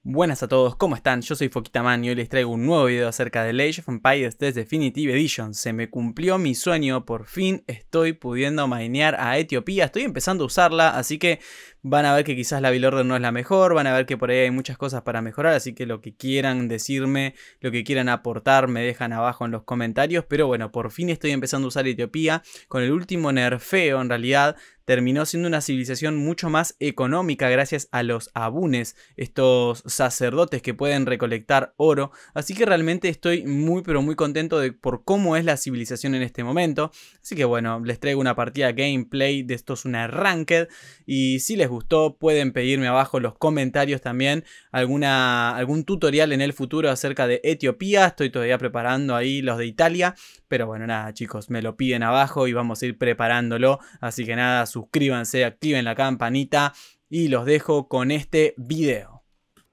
Buenas a todos, ¿cómo están? Yo soy Foquitaman y hoy les traigo un nuevo video acerca de Age of Empires 3 Definitive Edition. Se me cumplió mi sueño, por fin estoy pudiendo minear a Etiopía. Estoy empezando a usarla, así que van a ver que quizás la build order no es la mejor, van a ver que por ahí hay muchas cosas para mejorar, así que lo que quieran decirme, lo que quieran aportar, me dejan abajo en los comentarios. Pero bueno, por fin estoy empezando a usar Etiopía. Con el último nerfeo, en realidad, terminó siendo una civilización mucho más económica gracias a los abunes, estos sacerdotes que pueden recolectar oro. Así que realmente estoy muy pero muy contento por cómo es la civilización en este momento. Así que bueno, les traigo una partida gameplay de esto, es una ranked. Y si les gustó pueden pedirme abajo en los comentarios también algún tutorial en el futuro acerca de Etiopía. Estoy todavía preparando ahí los de Italia. Pero bueno, nada chicos, me lo piden abajo y vamos a ir preparándolo. Así que nada, suscríbanse, activen la campanita y los dejo con este video.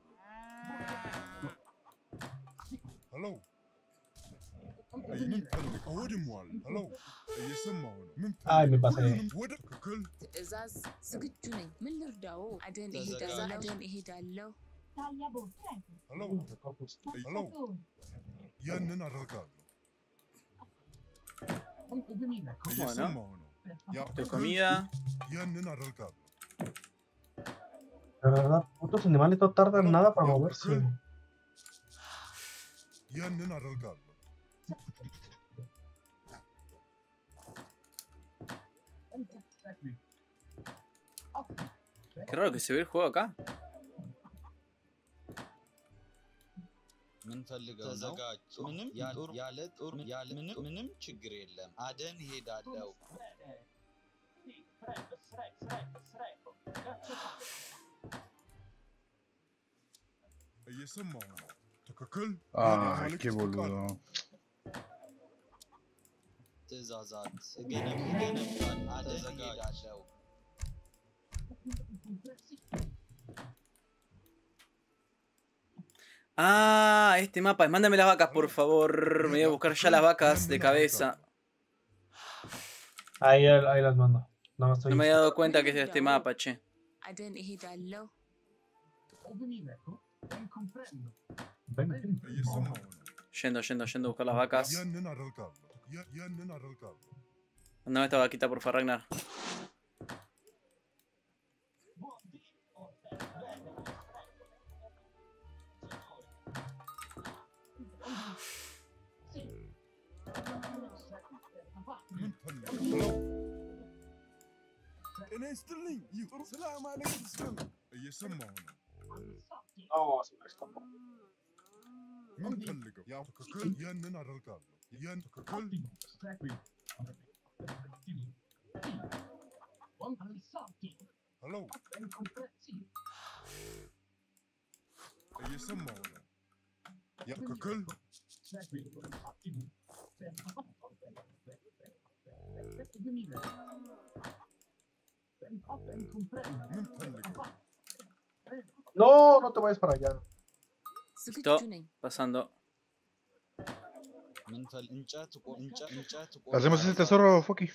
Ay, me pasé. Bueno, de comida. La verdad, putos animales no tardan nada para moverse. Qué raro que se ve el juego acá. ምንፈልገው ተዘጋጅ ምንም ያለ ጦር ያለ ምንም ችግር የለም አደን ይሄዳለው እየሰማው ነው ትክክል qué boludo. ትእዛዛት ገነባል አደን ይሄዳለው Ah, este mapa. Mándame las vacas, por favor. Me voy a buscar ya las vacas de cabeza. Ahí las mando. No, No me había dado cuenta que es este mapa, che. Yendo a buscar las vacas. Mándame esta vaquita, por favor, Ragnar. No, se me escapó. No, no te vayas para allá. Listo, pasando. ¿Hacemos ese tesoro, Foki?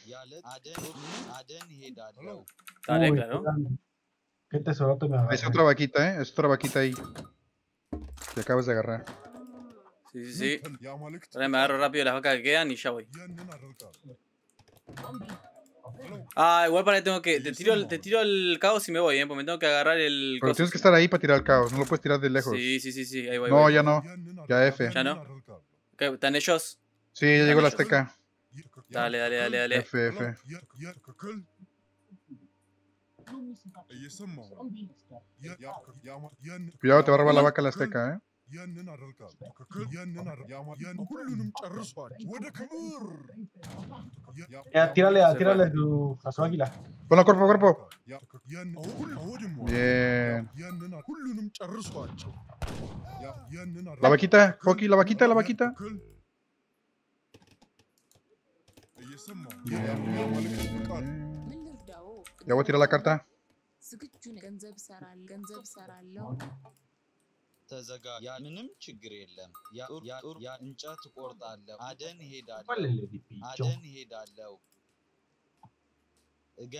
Dale, Uy, claro. qué tesorote me agarré. Es otra vaquita, ¿eh? Es otra vaquita ahí. Que acabas de agarrar. Sí. Ahora me agarro rápido las vacas que quedan y ya voy. Ah, igual para que tengo que... Te tiro el caos y me voy, porque me tengo que agarrar el... Pero tienes que estar ahí para tirar el caos. No lo puedes tirar de lejos. Sí, ahí voy. No, ya no. Ya F. ¿Ya no? ¿Qué, ¿están ellos? Sí, ya llegó la azteca. Dale. F. Cuidado, te va a robar la vaca la azteca, ¿eh? Ya, tírale a su águila. Ponlo cuerpo a cuerpo. Bien. La vaquita, Foki, la vaquita. Bien. Ya voy a tirar la carta. ተዘጋጅ ምንም ችግር የለም ያ እንጨት ቆርጣለሁ አደን ይሄዳለው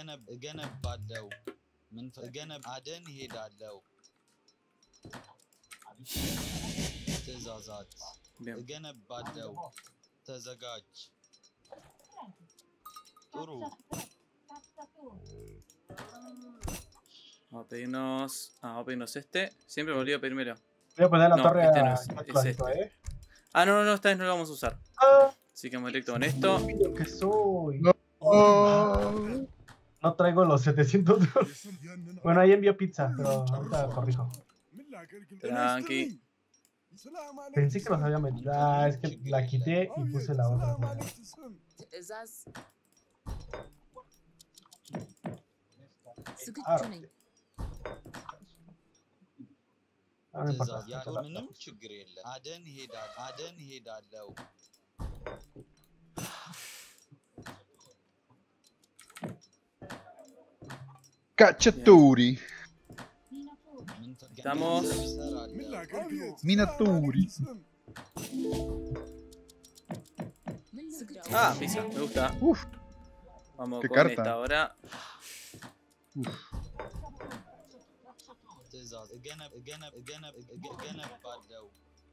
እገነባለው አደን ይሄዳለው ትእዛዛት Bien. እገነባለሁ። ተዘጋጅ። ጥሩ Vamos a pedirnos. Vamos a pedirnos este. Siempre me olvido primero. Voy a poner la No, torre este no a es, es clarito, este. ¿eh? Ah, no, esta vez no lo vamos a usar. Ah, Así que vamos directo con esto. lo que soy. No. Oh. No traigo los 700 dólares. Bueno, ahí envió pizza, pero ahorita corrijo. Tranqui. Pensé que los había metido. Ah, es que la quité y puse la otra. ትዕዛዝ Ah, ዝግጁ ነኝ። ah, no importa. ትእዛዝ ያለ ምንም ችግር የለም። አደን ሄዳለሁ። Cacciatori. Estamos. Minatori. ዝግጁ Ah, pizza, me gusta. Uf. Vamos Qué con carta. esta ahora. ትእዛዝ እገነባለሁ።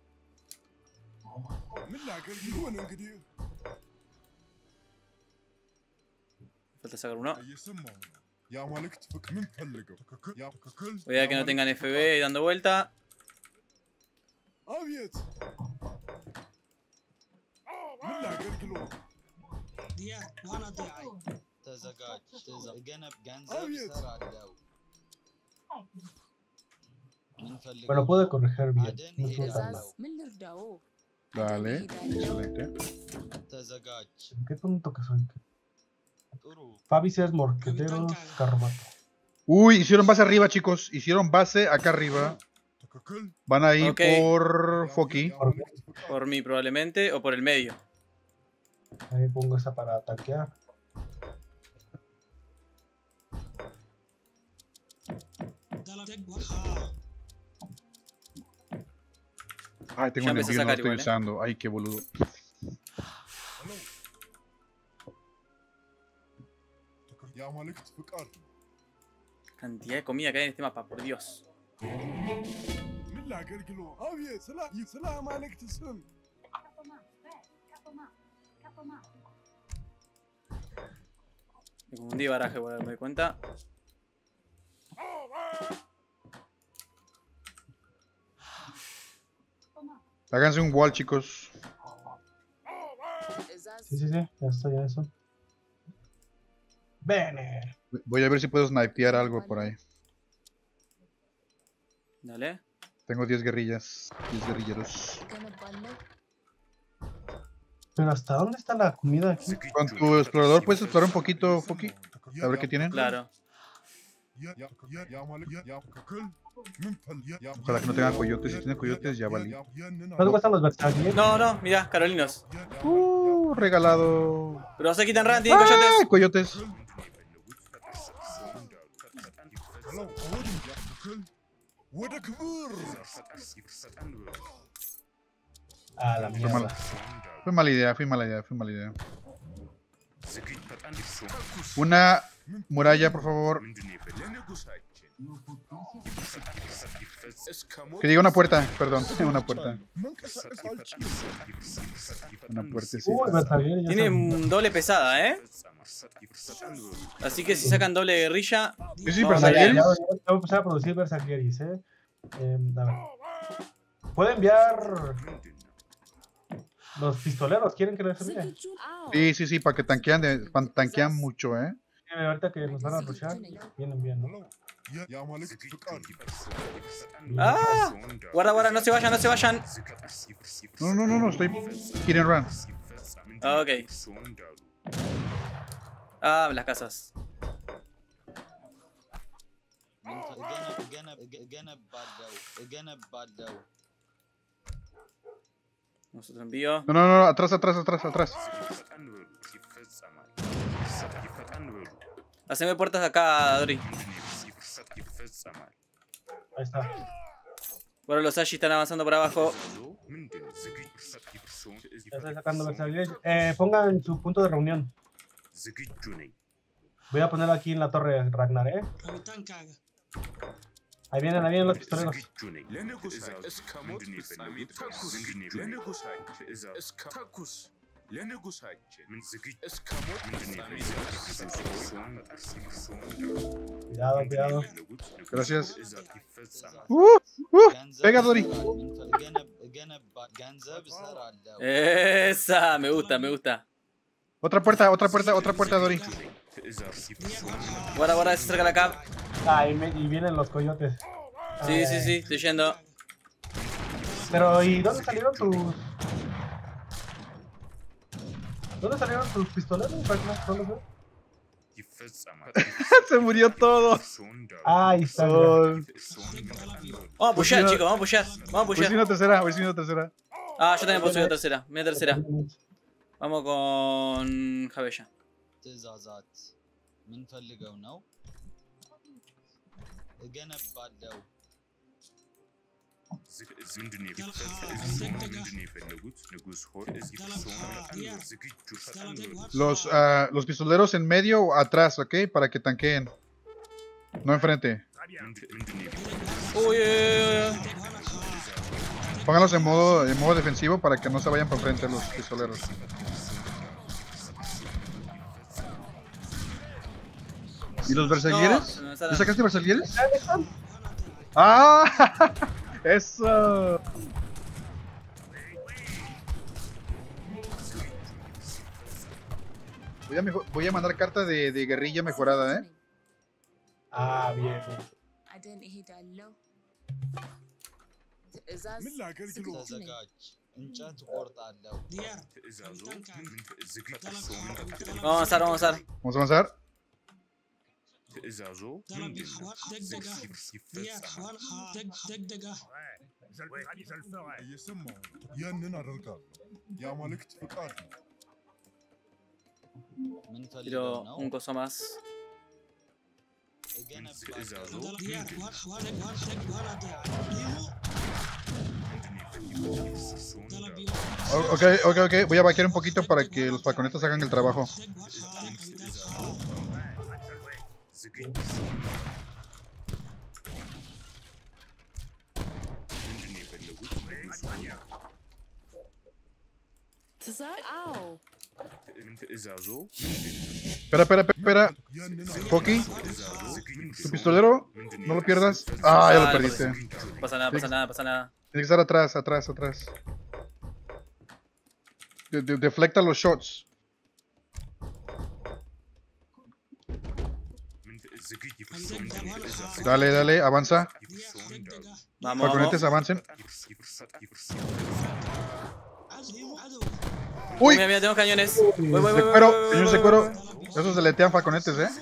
Falta sacar uno. የአማልክት ፍቅር ምን ፈልገው Cuidado que no tengan FB y dando vuelta. አቤት ምን ላገልግሎ ተዘጋጅ። ትእዛዝ ገንዘብ አቤት እሰራለሁ። ምን ፈልገው? Bueno, pude corregir bien. አደን No estuvo tan ትዕዛዝ mal. ምን ልርዳዎ? Dale. እሄዳለሁ። Excelente. ተዘጋጅ። Qué tonto que soy. ጥሩ Fabi es morqueteros, carromato. Uy, hicieron base arriba, chicos. Hicieron base acá arriba. ትክክል Van a ir Ok. por Foki. Por mí probablemente. O por el medio. Ahí pongo esa para tanquear. Ay, tengo Ya un empecé a envío, no lo sacar estoy igual, ¿eh? usando. Ay, qué boludo. የአማልክት ፍቃድ Cantidad de comida que hay en este mapa, por Dios. ምን ላገልግሎ? አቤት ስለ አማልክት ስም Me confundí de baraje, por darme cuenta. Háganse un wall, chicos. ትዕዛዝ Sí, ya está, ya eso. Bene. Voy a ver si puedo snipear algo por ahí. Dale. Tengo 10 guerrillas. 10 guerrilleros. እገነባለሁ። Pero ¿hasta dónde está la comida aquí? Con tu explorador puedes explorar un poquito, Foki. A ver qué tienen. Claro. ትክክል ምን ፈልገው? Ojalá que no tengan coyotes. Si tienen coyotes, ya valí. ¿Cuánto cuestan los versalles? No, no, mirá, Carolinos. Regalado. Pero se quitan ran, tienen coyotes. ¡Ay, coyotes! ወደ ክብር Ah, la Fue mala. mierda. Fue mala idea, fue mala idea, fue mala idea. Una muralla, por favor. Que diga una puerta, perdón. Una puerta. መንቀሳቀስ አልችልም Una puertecita. El versalle ya Tiene está. doble pesada, Así que si sacan doble guerrilla. Sí, sí, vamos pero a Ya, ver. ya voy a empezar a producir versalleris, a ver. ¿Puedo enviar los pistoleros? ¿Quieren que les envíe? ዝግጁ አዎ Sí, sí, sí, para que tanquean mucho, ¿eh? Ahorita que nos van a rushar, vienen bien, ¿no? የአማልክት ፍቃድ ¡Ah! Guarda, guarda, no se vayan, no se vayan. No, no, no, no, estoy hit and run. Ah, ok. Ah, las casas. እገነባለሁ። Nosotros envío. No, no, no, atrás, atrás, atrás, atrás. Haceme puertas acá, Dori. Ahí está. Ahora los Ashi están avanzando por abajo. Ya estoy sacando versalles. Pongan su punto de reunión. Voy a ponerlo aquí en la torre Ragnar, Ahí vienen los pistoleros. Cuidado, cuidado. Gracias. Pega, Dori. Esa, me gusta. Otra puerta, Dori. Guarda, se acerca la cap. Ah, y vienen los coyotes. Sí, estoy yendo. Pero, ¿y dónde salieron tus...? ¿Dónde salieron tus pistoleros? ¿Dónde fue? Se murió todo. Ah, ahí está. Oh. Vamos a pushear, chicos, vamos a pushear. Voy siendo tercera. Ah, yo también puedo subir a tercera. Mira tercera. Vamos con Javella. ትእዛዛት ምን ፈልገው ነው? እገነባለሁ። Los pistoleros en medio o atrás, ¿ok? Para que tanqueen. No enfrente. Uy. Pónganlos en modo defensivo para que no se vayan para enfrente los pistoleros. ¿Y los berserkieres? No, ¿Ya sacaste berserkieres? ¡Ah! ¡Eso! Voy a mandar carta de guerrilla mejorada, ¿eh? Ah, bien. ምን ላገልግሎ ተዘጋጅ። እንጨት እቆርጣለሁ። Vamos a avanzar. Vamos a avanzar. እየሰማሁ ያንን አደርጋለሁ። የአማልክት ፍቃድ ነው። ምን ፈልገው Tiro ነው? un coso más. እገነባለሁ። Ok. Voy a vaquear un poquito para que los falconetas hagan el trabajo. Espera. Poki, tu pistolero, no lo pierdas. Ah, ya lo perdiste. No pasa nada. Tiene que estar atrás. Deflecta los shots. Dale, avanza. Vamos. Falconetes, avancen. Uy, ¡Uy! mira, tengo cañones. Voy. Señor Secuero. Esos se letean falconetes, ¿eh?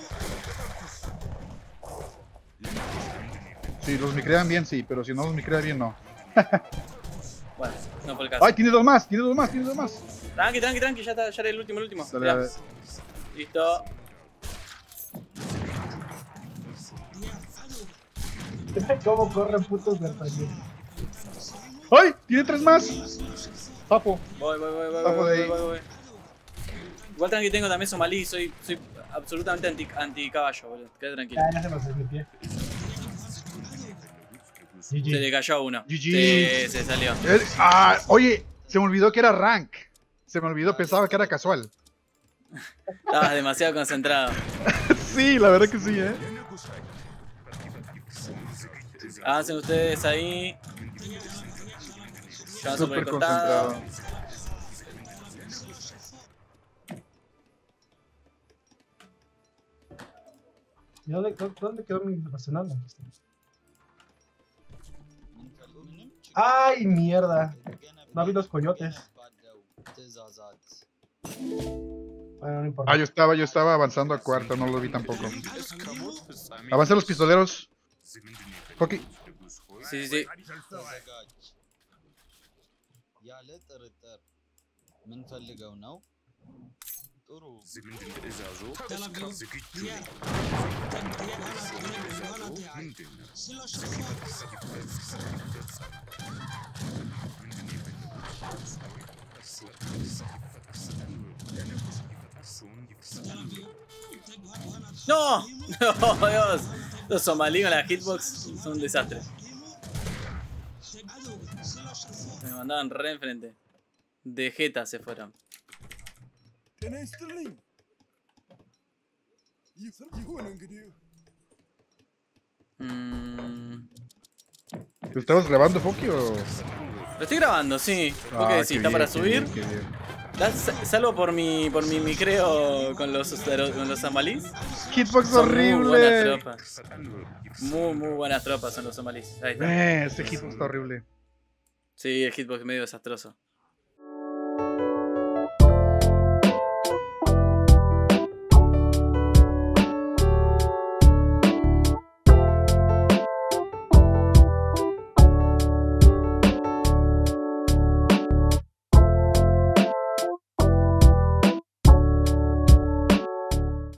Si los micrean bien, sí, pero si no los micrean bien, no. Bueno, no fue el caso. ¡Ay, tiene dos más! Tranqui, ya era el último. Dale. Listo. ¿Cómo corren putos versalles? ¡Ay! ¡Tiene tres más! Papo. Voy. Papo de ahí. Igual tranqui, tengo también somalí, soy absolutamente anti caballo, boludo. Quédate tranquilo. Ya se me hace mi pie. Se GG. le cayó uno. GG. Sí, se salió. Oye, se me olvidó que era rank. Pensaba que era casual. Estabas demasiado concentrado. Sí, la verdad que sí, ¿eh? Avancen ustedes ahí. Ya van por Súper el costado. concentrado. ¿Y dónde quedó mi arsenal? ¡Ay, mierda! No vi los coyotes. ትእዛዛት Bueno, no importa. Ah, yo estaba avanzando a cuarta, no lo vi tampoco. Avancen los pistoleros. Poki. Sí. ተዘጋጅ። ያለ ጥርጥር ምን ፈልገው ነው? ጥሩ ¡No! ¡No, Dios! Los somalíes con la hitbox son un desastre. Me mandaban re enfrente. De jeta se fueron. ¿Tú estabas grabando, Foki, o...? Lo estoy grabando, sí. ¿Vos qué decís? qué ¿Está bien, para qué subir? bien, qué bien. Salvo por mi micreo con los somalíes. Hitbox Son muy buenas horrible. tropas. Muy buenas tropas son los somalíes. Ahí está. Ese hitbox está horrible. Sí, el hitbox es medio desastroso.